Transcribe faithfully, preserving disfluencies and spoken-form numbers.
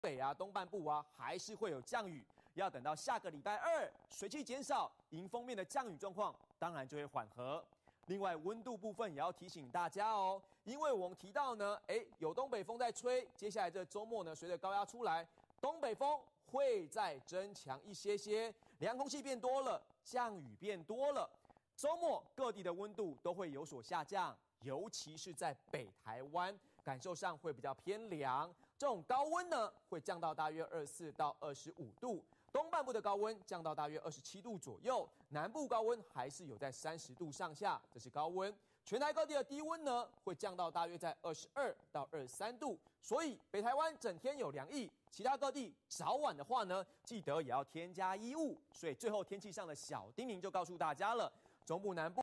北啊、东半部啊，还是会有降雨。要等到下个礼拜二，水汽减少，迎风面的降雨状况当然就会缓和。另外，温度部分也要提醒大家哦，因为我们提到呢，哎，有东北风在吹，接下来这周末呢，随着高压出来，东北风会再增强一些些，凉空气变多了，降雨变多了，周末各地的温度都会有所下降，尤其是在北台湾，感受上会比较偏凉。这种高温呢，会降到大约二十四到二十五度。东半部的高温降到大约二十七度左右，南部高温还是有在三十度上下，这是高温。全台各地的低温呢，会降到大约在二十二到二十三度，所以北台湾整天有凉意，其他各地早晚的话呢，记得也要添加衣物。所以最后天气上的小叮咛就告诉大家了，中部南部。